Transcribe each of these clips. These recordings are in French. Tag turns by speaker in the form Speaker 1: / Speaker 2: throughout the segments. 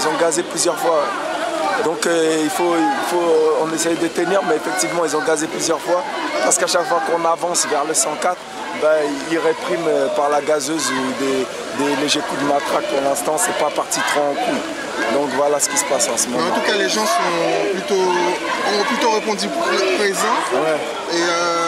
Speaker 1: ils ont gazé plusieurs fois. Donc on essaye de tenir, mais effectivement ils ont gazé plusieurs fois parce qu'à chaque fois qu'on avance vers le 104, ils répriment par la gazeuse ou des légers coups de matraque. Pour l'instant, c'est pas parti trop en couille. Donc voilà ce qui se passe en ce moment.
Speaker 2: En tout cas, les gens ont plutôt répondu présent.
Speaker 1: Ouais.
Speaker 2: Et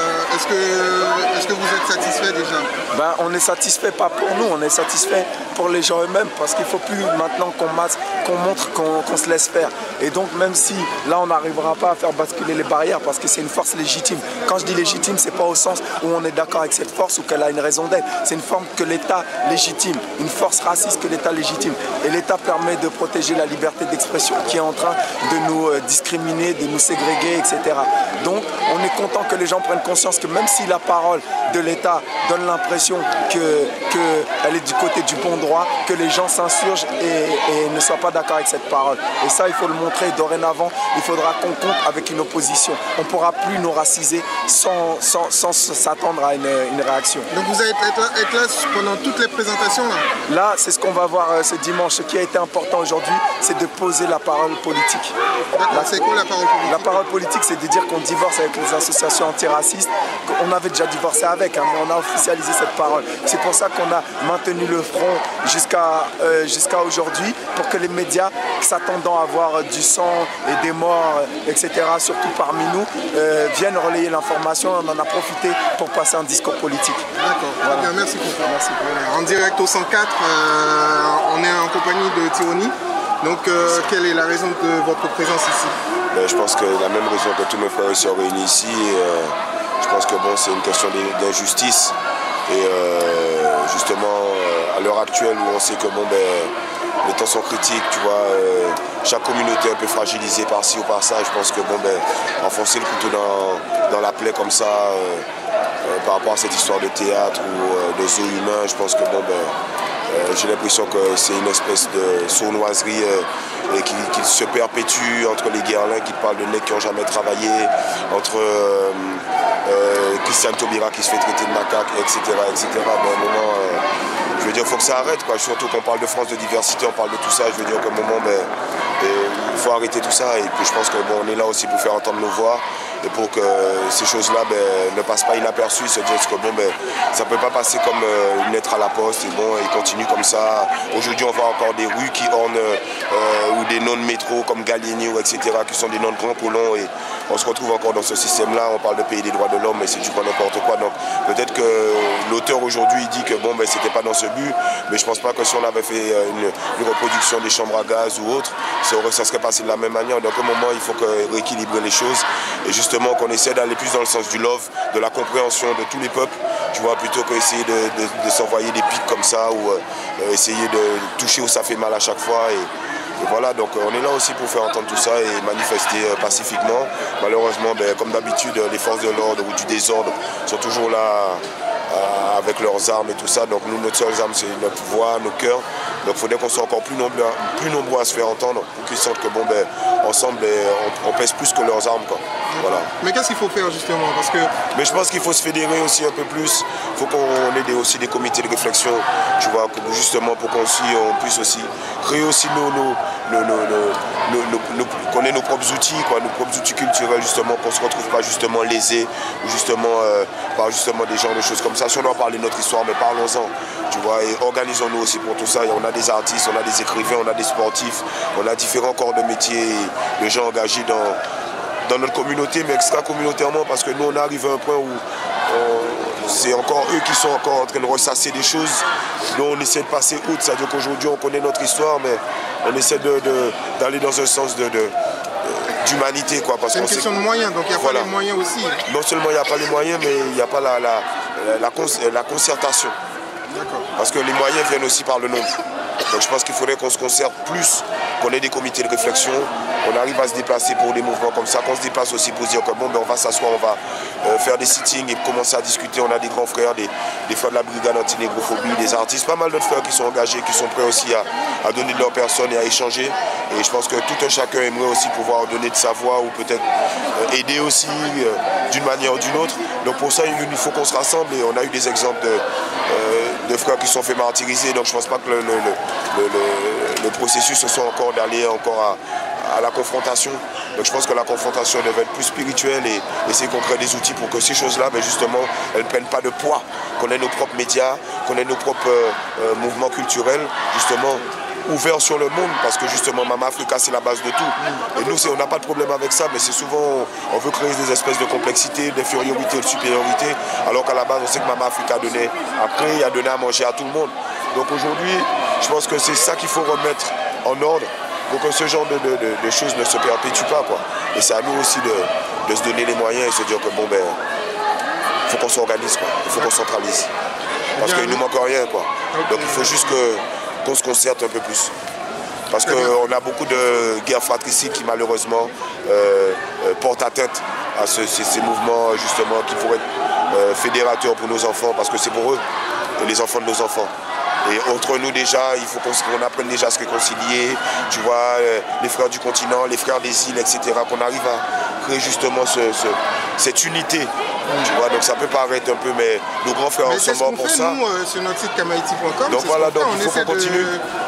Speaker 2: est-ce que vous êtes satisfait déjà?
Speaker 1: On est satisfait pas pour nous, on est satisfait pour les gens eux-mêmes parce qu'il ne faut plus maintenant qu'on montre qu'on se laisse faire. Et donc même si là on n'arrivera pas à faire basculer les barrières parce que c'est une force légitime. Quand je dis légitime, c'est pas au sens où on est d'accord avec cette force ou qu'elle a une raison d'être. C'est une forme que l'État légitime, une force raciste que l'État légitime. Et l'État permet de protéger la liberté d'expression qui est en train de nous discriminer, de nous ségréguer, etc. Donc on est content que les gens prennent conscience que même si la parole de l'État donne l'impression qu'elle est du côté du bon droit, que les gens s'insurgent et ne soient pas d'accord avec cette parole. Et ça, il faut le montrer. Dorénavant, il faudra qu'on compte avec une opposition. On ne pourra plus nous raciser sans s'attendre à une réaction.
Speaker 2: Donc vous allez être là pendant toutes les présentations là?
Speaker 1: Là, c'est ce qu'on va voir ce dimanche. Ce qui a été important aujourd'hui, c'est de poser la parole politique.
Speaker 2: D'accord, c'est quoi la parole politique?
Speaker 1: La parole politique, c'est de dire qu'on divorce avec les associations antiracistes. On avait déjà divorcé avec, hein, mais on a officialisé cette parole. C'est pour ça qu'on a maintenu le front jusqu'à aujourd'hui, pour que les médias s'attendant à voir du sang et des morts, etc., surtout parmi nous, viennent relayer l'information. On en a profité pour passer un discours politique.
Speaker 2: D'accord, voilà. Bien, merci beaucoup. Merci. En direct au 104, on est en compagnie de Tironi. Donc, quelle est la raison de votre présence ici?
Speaker 3: Je pense que la même raison que tous mes frères sont réunis ici. Je pense que bon, c'est une question d'injustice. Et justement, à l'heure actuelle où on sait que bon, les temps sont critiques, tu vois, chaque communauté est un peu fragilisée par-ci ou par-ça. Je pense que bon, enfoncer le couteau dans la plaie comme ça, par rapport à cette histoire de théâtre ou de zoo humain, je pense que bon, j'ai l'impression que c'est une espèce de sournoiserie qui se perpétue entre les guerrelins qui parlent de mecs qui n'ont jamais travaillé, entre Christiane Taubira qui se fait traiter de macaque, etc. etc. À un moment, je veux dire, il faut que ça arrête, quoi. Surtout qu'on parle de France de diversité, on parle de tout ça. Je veux dire qu'à un moment, il faut arrêter tout ça. Et puis je pense que bon, on est là aussi pour faire entendre nos voix et pour que ces choses-là ne passent pas inaperçues. Se dire que bon, ça ne peut pas passer comme une lettre à la poste. Et bon, il continue comme ça. Aujourd'hui, on voit encore des rues qui ornent ou des noms de métro comme Gallieni ou etc. qui sont des noms de grands colons. Et on se retrouve encore dans ce système-là. On parle de pays des droits de l'homme, mais c'est du coup n'importe quoi. Donc peut-être que l'auteur aujourd'hui dit que bon, c'était pas dans ce but, mais je pense pas que si on avait fait une reproduction des chambres à gaz ou autre, ça serait passé de la même manière. Donc à un moment, il faut rééquilibrer les choses et justement qu'on essaie d'aller plus dans le sens du love, de la compréhension de tous les peuples, tu vois, plutôt qu'essayer de s'envoyer des pics comme ça ou essayer de toucher où ça fait mal à chaque fois. Et voilà, donc on est là aussi pour faire entendre tout ça et manifester pacifiquement. Malheureusement, comme d'habitude, les forces de l'ordre ou du désordre sont toujours là avec leurs armes et tout ça. Donc nous, notre seule arme, c'est notre voix, nos cœurs. Donc il faudrait qu'on soit encore plus nombreux à se faire entendre pour qu'ils sentent que bon, ensemble, on pèse plus que leurs armes, quoi. Voilà.
Speaker 2: Mais qu'est-ce qu'il faut faire justement?
Speaker 3: Mais je pense qu'il faut se fédérer aussi un peu plus. Il faut qu'on ait aussi des comités de réflexion, tu vois, justement pour qu'on puisse aussi créer aussi qu'on ait nos propres outils, quoi, nos propres outils culturels, justement, qu'on ne se retrouve pas justement lésés ou justement par justement des genres de choses comme ça. Si on doit parler de notre histoire, mais parlons-en, tu vois, et organisons-nous aussi pour tout ça. Et on a des artistes, on a des écrivains, on a des sportifs, on a différents corps de métier, de gens engagés dans notre communauté, mais extra-communautairement, parce que nous, on arrive à un point où c'est encore eux qui sont encore en train de ressasser des choses. Nous, on essaie de passer outre, c'est-à-dire qu'aujourd'hui, on connaît notre histoire, mais on essaie d'aller dans un sens d'humanité, quoi.
Speaker 2: C'est une question de moyens, donc il n'y a pas les moyens aussi.
Speaker 3: Non seulement il n'y a pas les moyens, mais il n'y a pas la concertation. Parce que les moyens viennent aussi par le nombre. Donc je pense qu'il faudrait qu'on se concerte plus, qu'on ait des comités de réflexion, qu'on arrive à se déplacer pour des mouvements comme ça, qu'on se déplace aussi pour dire que bon, on va s'asseoir, on va faire des sittings et commencer à discuter. On a des grands frères, des frères de la brigade anti-négrophobie, des artistes, pas mal d'autres frères qui sont engagés, qui sont prêts aussi à donner de leur personne et à échanger. Et je pense que tout un chacun aimerait aussi pouvoir donner de sa voix ou peut-être aider aussi d'une manière ou d'une autre. Donc pour ça, il faut qu'on se rassemble et on a eu des exemples de frères qui se sont fait martyriser. Donc je ne pense pas que le processus ce soit encore d'aller encore à la confrontation. Donc je pense que la confrontation devait être plus spirituelle et essayer qu'on crée des outils pour que ces choses-là, justement, elles ne prennent pas de poids, qu'on ait nos propres médias, qu'on ait nos propres mouvements culturels, justement, ouverts sur le monde, parce que justement Mama Africa c'est la base de tout. Et nous on n'a pas de problème avec ça, mais c'est souvent on veut créer des espèces de complexité, d'infériorité, de supériorité, alors qu'à la base on sait que Mama Africa a donné à créer, a donné à manger à tout le monde. Donc aujourd'hui je pense que c'est ça qu'il faut remettre en ordre pour que ce genre de choses ne se perpétuent pas, quoi. Et c'est à nous aussi de se donner les moyens et se dire que bon ben il faut qu'on s'organise, quoi. Il faut qu'on centralise. Parce qu'il ne nous manque rien, quoi. Donc il faut juste qu'on se concerte un peu plus. Parce qu'on a beaucoup de guerres fratricides qui malheureusement portent atteinte à ces mouvements justement qui pourraient être fédérateurs pour nos enfants, parce que c'est pour eux et les enfants de nos enfants. Et entre nous déjà, il faut qu'on apprenne déjà à se réconcilier, tu vois, les frères du continent, les frères des îles, etc., qu'on arrive à créer justement cette unité. Tu vois, donc ça peut paraître un peu, mais nos grands frères en sont morts pour ça.
Speaker 2: Nous, sur notre site kamaiti.com,
Speaker 3: donc voilà, donc il faut qu'on continue,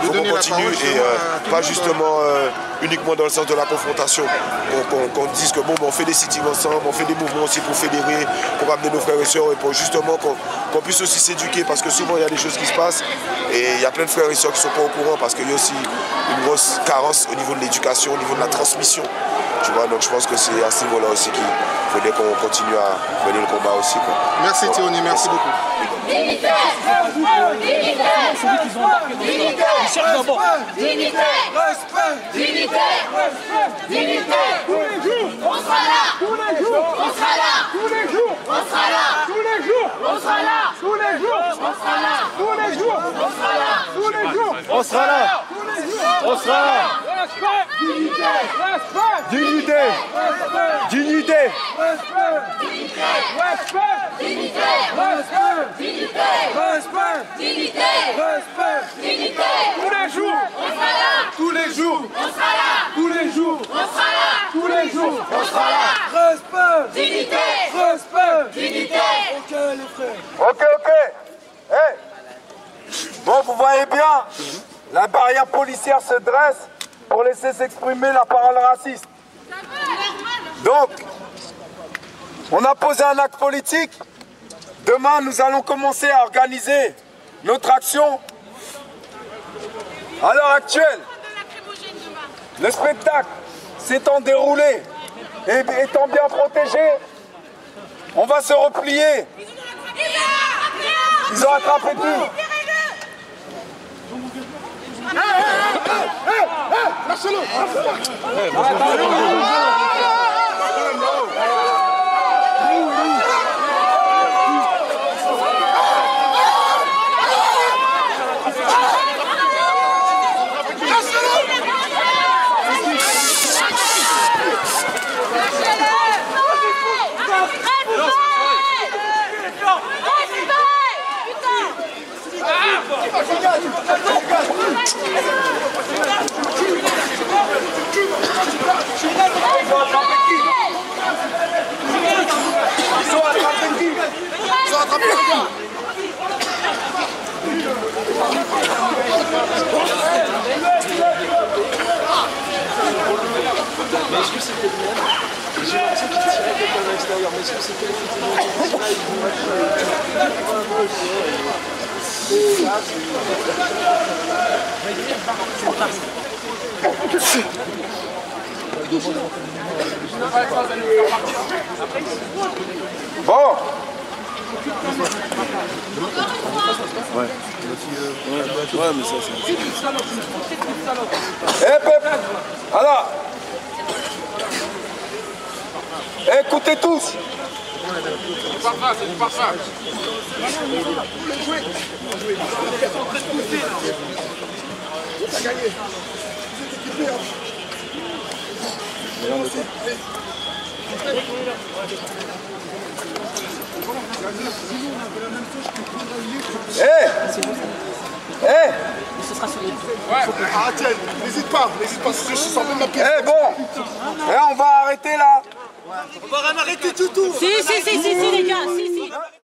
Speaker 3: et pas justement uniquement dans le sens de la confrontation, qu'on dise que bon, on fait des sit-ins ensemble, on fait des mouvements aussi pour fédérer, pour amener nos frères et sœurs et pour justement qu'on puisse aussi s'éduquer, parce que souvent il y a des choses qui se passent et il y a plein de frères et sœurs qui ne sont pas au courant parce qu'il y a aussi une grosse carence au niveau de l'éducation, au niveau de la transmission. Tu vois, donc je pense que c'est à ce niveau-là aussi qu'il faudrait qu'on continue à mener le combat aussi, quoi.
Speaker 2: Merci Théonie, merci beaucoup.
Speaker 4: Dignité, dignité, dignité, dignité, dignité, dignité. On sera là, tous les jours, on sera là, tous les jours, on sera là, tous les jours, on sera là, tous les jours, on sera là, tous les jours, on sera là, tous les jours, on sera là, on sera là. Dignité, dignité, dignité, dignité, dignité, dignité. Tous les jours, on sera là. Tous les jours, on sera là. Tous les jours, on sera là. Tous les jours, on sera là. Respect, dignité, respect, dignité. Ok les frères.
Speaker 1: Ok. Hey. Bon, vous voyez bien, la barrière policière se dresse pour laisser s'exprimer la parole raciste. Donc, on a posé un acte politique. Demain, nous allons commencer à organiser notre action. À l'heure actuelle, le spectacle s'étant déroulé et étant bien protégé, on va se replier. Ils ont attrapé tout.
Speaker 2: Lâchez-le.
Speaker 5: Mais est-ce que c'était le même? J'ai l'impression qu'il tirait quelqu'un à l'extérieur, mais est-ce que c'était
Speaker 1: Bon.
Speaker 5: Ouais, mais ça c'est...
Speaker 1: Eh peuple, alors, écoutez tous.
Speaker 6: C'est du parfum.
Speaker 2: Ah tiens, n'hésite pas, je sens même ma pièce.
Speaker 1: Eh bon, on va arrêter là.
Speaker 6: On va arrêter tout.
Speaker 4: Si, les gars, si.